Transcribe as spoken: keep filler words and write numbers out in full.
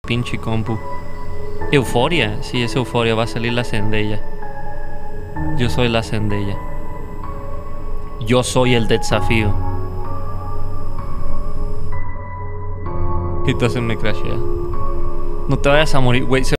pinche compu. Euforia, sí, es Euforia, va a salir la Zendaya. Yo soy la Zendaya. Yo soy el desafío. Y entonces me crashea. No te vayas a morir, güey.